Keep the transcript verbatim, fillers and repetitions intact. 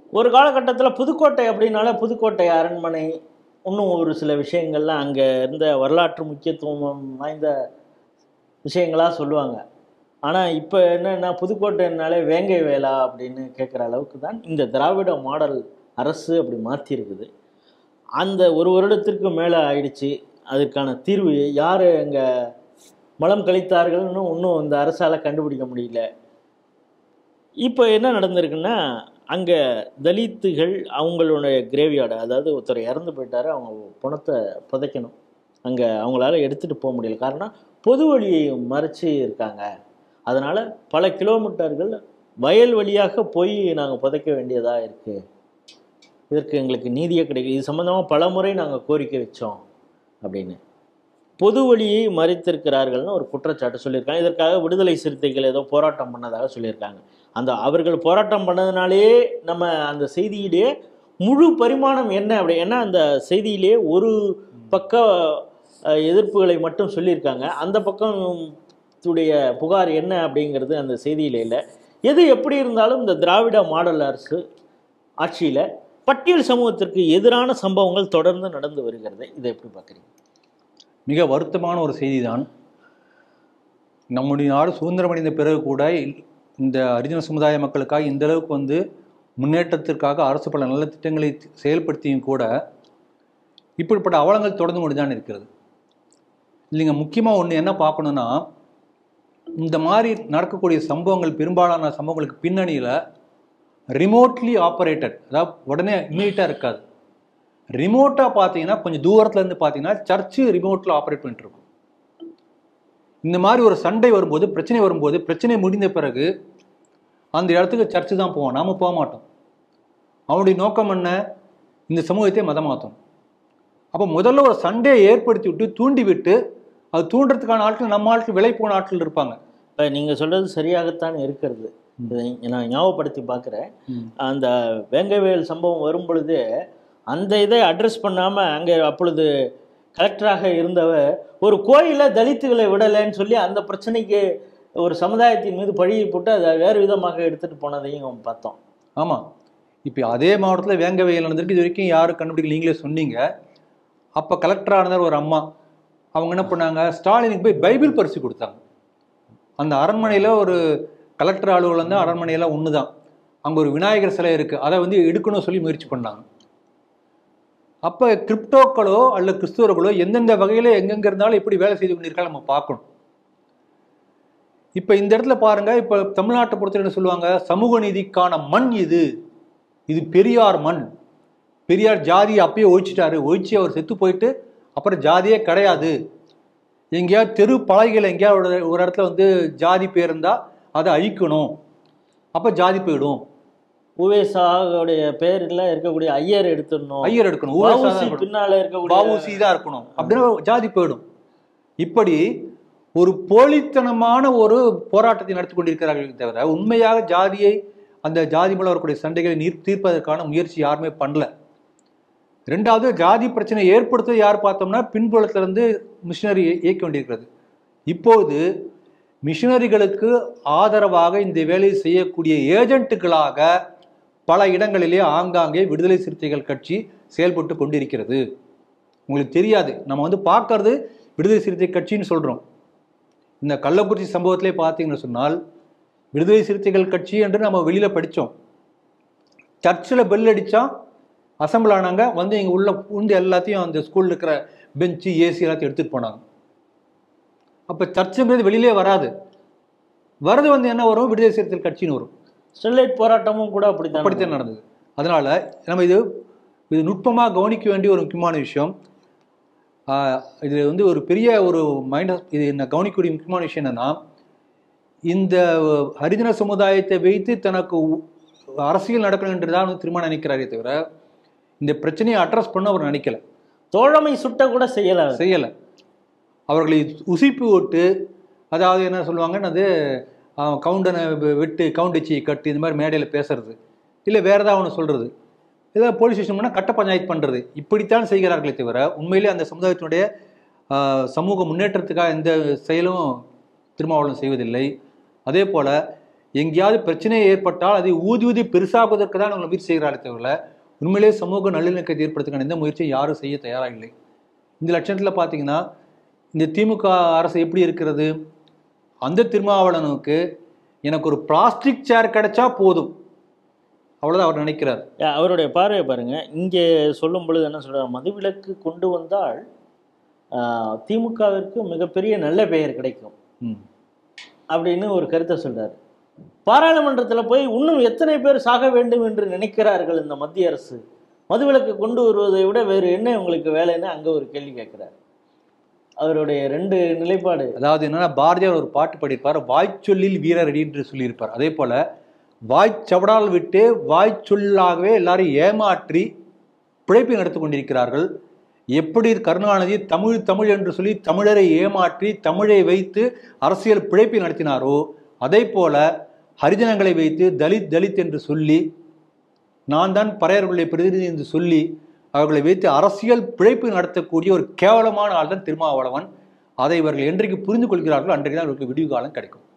ஒரு காலகட்டத்தில் புதுக்கோட்டை அப்படின்னால புதுக்கோட்டை அரண்மனை இன்னும் ஒரு சில விஷயங்கள்லாம் அங்கே இருந்த வரலாற்று முக்கியத்துவம் வாய்ந்த விஷயங்களாக சொல்லுவாங்க. ஆனால் இப்போ என்னென்னா புதுக்கோட்டைனாலே வேங்கை வேலா அப்படின்னு கேட்குற அளவுக்கு தான் இந்த திராவிட மாடல் அரசு அப்படி மாற்றிருக்குது. அந்த ஒரு வருடத்திற்கு மேலே ஆயிடுச்சு. அதற்கான தீர்வு யார் அங்கே மலம் கழித்தார்கள்னு இன்னும் இந்த அரசால் கண்டுபிடிக்க முடியல. இப்போ என்ன நடந்திருக்குன்னா, அங்கே தலித்துகள் அவங்களுடைய கிரேவியார்டு, அதாவது ஒருத்தர் இறந்து போயிட்டாரு, அவங்க பணத்தை புதைக்கணும். அங்கே அவங்களால எடுத்துகிட்டு போக முடியல. காரணம் பொது வழியை மறைச்சி இருக்காங்க. அதனால் பல கிலோமீட்டர்கள் வயல் வழியாக போய் நாங்கள் புதைக்க வேண்டியதாக இருக்குது. இதற்கு எங்களுக்கு நீதியே கிடைக்கும். இது சம்மந்தமாக பல முறை நாங்கள் கோரிக்கை வச்சோம் அப்படின்னு பொது வழியை மறைத்திருக்கிறார்கள்னு ஒரு குற்றச்சாட்டு சொல்லியிருக்காங்க. இதற்காக விடுதலை சிறுத்தைகள் ஏதோ போராட்டம் பண்ணதாக சொல்லியிருக்காங்க. அந்த அவர்கள் போராட்டம் பண்ணதுனாலே நம்ம அந்த செய்தியிலே முழு பரிமாணம் என்ன அப்படி, ஏன்னா அந்த செய்தியிலே ஒரு பக்க எதிர்ப்புகளை மட்டும் சொல்லியிருக்காங்க. அந்த பக்கத்துடைய புகார் என்ன அப்படிங்கிறது அந்த செய்தியில இல்லை. எது எப்படி இருந்தாலும் இந்த திராவிட மாடல் அரசு ஆட்சியில் பட்டியல் சமூகத்திற்கு எதிரான சம்பவங்கள் தொடர்ந்து நடந்து வருகிறது. இதை எப்படி பார்க்குறீங்க? மிக வருத்தமான ஒரு செய்தி தான். நம்முடைய நாடு சுதந்திரம் அடைந்த பிறகு கூட இந்த ஹரிஜன சமுதாய மக்களுக்காக இந்த அளவுக்கு வந்து முன்னேற்றத்திற்காக அரசு பல நல்ல திட்டங்களை செயல்படுத்தியும் கூட இப்படிப்பட்ட அவலங்கள் தொடர்ந்து கொண்டு தான் இருக்கிறது இல்லைங்க. முக்கியமாக ஒன்று என்ன பார்க்கணுன்னா, இந்த மாதிரி நடக்கக்கூடிய சம்பவங்கள் பெரும்பாலான சம்பவங்களுக்கு பின்னணியில் ரிமோட்லி ஆப்ரேட்டட், அதாவது உடனே இமீடியட்டாக இருக்காது. ரிமோட்டாக பார்த்தீங்கன்னா கொஞ்சம் தூரத்துலேருந்து பார்த்தீங்கன்னா சர்ச்சு ரிமோட்டில் ஆப்ரேட் பண்ணிட்டு இருக்கும். இந்த மாதிரி ஒரு சண்டை வரும்போது, பிரச்சனை வரும்போது, பிரச்சனை முடிந்த பிறகு அந்த இடத்துக்கு சர்ச்சு தான் போவோம், நாம் போக மாட்டோம். அவனுடைய நோக்கம் என்ன? இந்த சமூகத்தை மதமாற்றும். அப்போ முதல்ல ஒரு சண்டையை ஏற்படுத்தி விட்டு தூண்டி விட்டு அது தூண்டுறதுக்கான ஆட்கள் நம்ம ஆட்கள் விலை போன ஆட்கள் இருப்பாங்க. இப்போ நீங்கள் சொல்கிறது சரியாகத்தான் இருக்கிறது. நான் ஞாபகப்படுத்தி பார்க்குறேன். அந்த வேங்கவேல் சம்பவம் வரும் பொழுது அந்த இதை அட்ரஸ் பண்ணாமல் அங்கே அப்பொழுது கலெக்டராக இருந்தவர் ஒரு கோயிலில் தலித்துகளை விடலைன்னு சொல்லி அந்த பிரச்சனைக்கு ஒரு சமுதாயத்தின் மீது பழியை போட்டு அதை வேறு விதமாக எடுத்துகிட்டு போனதையும் பார்த்தோம். ஆமாம், இப்போ அதே மாவட்டத்தில் வேங்கவேல் நடந்திருக்கு. இது வரைக்கும் யாரும் கண்டுபிடிக்கல, நீங்களே சொன்னீங்க. அப்போ கலெக்டராக இருந்தார் ஒரு அம்மா. அவங்க என்ன பண்ணாங்க, ஸ்டாலினுக்கு போய் பைபிள் பரிசு கொடுத்தாங்க. அந்த அரண்மனையில் ஒரு கலெக்டர் அலுவலகம் தான் அரண்மனையெல்லாம் ஒன்று தான். அங்கே ஒரு விநாயகர் சிலை இருக்குது, அதை வந்து எடுக்கணும்னு சொல்லி முயற்சி பண்ணாங்க. அப்போ கிரிப்டோக்களோ அல்ல கிறிஸ்துவர்களோ எந்தெந்த வகையில் எங்கெங்க இருந்தாலும் எப்படி வேலை செய்து கொண்டிருக்காங்க நம்ம பார்க்கணும். இப்போ இந்த இடத்துல பாருங்க, இப்போ தமிழ்நாட்டை பொறுத்த என்ன சொல்லுவாங்க, சமூக நீதிக்கான மண் இது, இது பெரியார் மண். பெரியார் ஜாதியை அப்பயே ஒழிச்சிட்டாரு, ஒழிச்சு அவர் செத்து போயிட்டு அப்புறம் ஜாதியே கிடையாது. எங்கேயாவது தெரு பலகைகள் எங்கேயாவது ஒரு இடத்துல வந்து ஜாதி பேர் இருந்தால் அதை அழிக்கணும், அப்போ ஜாதி போயிடும். உவேசாவுடைய பேர்ல இருக்கக்கூடிய ஐயர் எடுத்துடணும், ஐயர் எடுக்கணும், பின்னால இருக்கக்கூடிய வஉசி தான் இருக்கணும், அப்படின்னா ஜாதி போயிடும். இப்படி ஒரு போலித்தனமான ஒரு போராட்டத்தை நடத்தி கொண்டிருக்கிறார்கள் தவிர உண்மையாக ஜாதியை, அந்த ஜாதி மூலம் வரக்கூடிய சண்டைகளை நீர் தீர்ப்பதற்கான முயற்சி யாருமே பண்ணல. ரெண்டாவது, ஜாதி பிரச்சனை ஏற்படுத்த யார் பார்த்தோம்னா பின்புலத்திலிருந்து மிஷினரி இயக்க வேண்டியிருக்கிறது. இப்போது மிஷினரிகளுக்கு ஆதரவாக இந்த வேலையை செய்யக்கூடிய ஏஜென்ட்டுகளாக பல இடங்களிலே ஆங்காங்கே விடுதலை சிறுத்தைகள் கட்சி செயல்பட்டு கொண்டிருக்கிறது. உங்களுக்கு தெரியாது, நம்ம வந்து பார்க்கறது விடுதலை சிறுத்தை கட்சின்னு சொல்கிறோம். இந்த கள்ளக்குறிச்சி சம்பவத்திலே பார்த்தீங்கன்னு சொன்னால் விடுதலை சிறுத்தைகள் கட்சி என்று நம்ம வெளியில் படித்தோம். சர்ச்சில் பெல் அடித்தா அசம்பிள் ஆனாங்க, வந்து இங்கே உள்ள பூந்து எல்லாத்தையும் அந்த ஸ்கூலில் இருக்கிற பெஞ்சு ஏசி எல்லாத்தையும் எடுத்துகிட்டு போனாங்க. அப்போ சர்ச்சுங்கிறது வெளியிலே வராது, வரது வந்து என்ன வரும், விடுதலை சிறுத்தைகள் கட்சின்னு வரும். ஸ்டெர்லைட் போராட்டமும் கூட அப்படித்தான் அப்படித்தான் நடந்தது. அதனால நம்ம இது இது நுட்பமாக கவனிக்க வேண்டிய ஒரு முக்கியமான விஷயம். இது வந்து ஒரு பெரிய ஒரு மைண்ட், இது என்ன கவனிக்கக்கூடிய முக்கியமான விஷயம் என்னன்னா, இந்த ஹரிஜன சமுதாயத்தை வைத்து தனக்கு அரசியல் நடக்கணும் என்றுதான் திரும்ப நினைக்கிறாரே தவிர இந்த பிரச்சனையை அட்ரஸ் பண்ண அவர் நினைக்கல. தோழமை சுட்ட கூட செய்யல செய்யல அவர்களை உசிப்பு விட்டு, அதாவது என்ன சொல்லுவாங்கன்னு, அது கவுண்டனை விட்டு கவுண்டச்சியை கட்டு, இந்த மாதிரி மேடையில் பேசுறது, இல்லை வேற ஏதாவது ஒன்று சொல்றது, ஏதாவது போலீஸ் ஸ்டேஷன் பண்ணால் கட்ட பஞ்சாயத்து பண்ணுறது, இப்படித்தான் செய்கிறார்களே தவிர உண்மையிலே அந்த சமுதாயத்தினுடைய சமூக முன்னேற்றத்துக்காக எந்த செயலும் திருமாவளவன் செய்வதில்லை. அதே போல் எங்கேயாவது பிரச்சனை ஏற்பட்டால் அதை ஊதி ஊதி பெருசாக்குவதற்கு தான் அவங்க முயற்சி செய்கிறாரே தவிர உண்மையிலே சமூக நல்லிணக்கத்தை ஏற்படுத்துக்கான எந்த முயற்சியும் யாரும் செய்ய தயாராக இல்லை. இந்த லட்சணத்தில் பார்த்தீங்கன்னா இந்த திமுக அரசு எப்படி இருக்கிறது, அந்த திருமாவளவனுக்கு எனக்கு ஒரு பிளாஸ்டிக் சேர் கிடைச்சா போதும், அவ்வளோதான் அவர் நினைக்கிறார். அவருடைய பார்வையை பாருங்க. இங்கே சொல்லும் பொழுது என்ன சொல்றாரு, மதுவிலக்கு கொண்டு வந்தால் திமுகவிற்கு மிகப்பெரிய நல்ல பெயர் கிடைக்கும் அப்படின்னு ஒரு கருத்தை சொல்றாரு. பாராளுமன்றத்தில் போய் இன்னும் எத்தனை பேர் சாக வேண்டும் என்று நினைக்கிறார்கள் இந்த மத்திய அரசு, மதுவிலக்கு கொண்டு வருவதை விட வேறு என்ன உங்களுக்கு வேலைன்னு அங்கே ஒரு கேள்வி கேட்கிறார். அவருடைய ரெண்டு நிலைப்பாடு. அதாவது என்னன்னா, பாரதியார் ஒரு பாட்டு பாடியிருப்பார், வாய்ச்சொல்லில் வீரரடி என்று சொல்லியிருப்பார். அதே போல வாய்ச்சவடால் விட்டு வாய்ச்சொல்லாகவே எல்லாரும் ஏமாற்றி பிழைப்பை நடத்தி கொண்டிருக்கிறார்கள். எப்படி கருணாநிதி தமிழ் தமிழ் என்று சொல்லி தமிழரை ஏமாற்றி தமிழை வைத்து அரசியல் பிழைப்பை நடத்தினாரோ, அதே போல ஹரிஜனங்களை வைத்து தலித் தலித் என்று சொல்லி, நான் தான் பறையர்களுடைய பிரதிநிதி என்று சொல்லி அவர்களை வைத்து அரசியல் பிழைப்பு நடத்தக்கூடிய ஒரு கேவலமான ஆள் தான் திருமாவளவன். அதை இவர்கள் என்றைக்கு புரிந்து கொள்கிறார்களோ அன்றைக்கு தான் அவர்களுக்கு விடிவு காலம் கிடைக்கும்.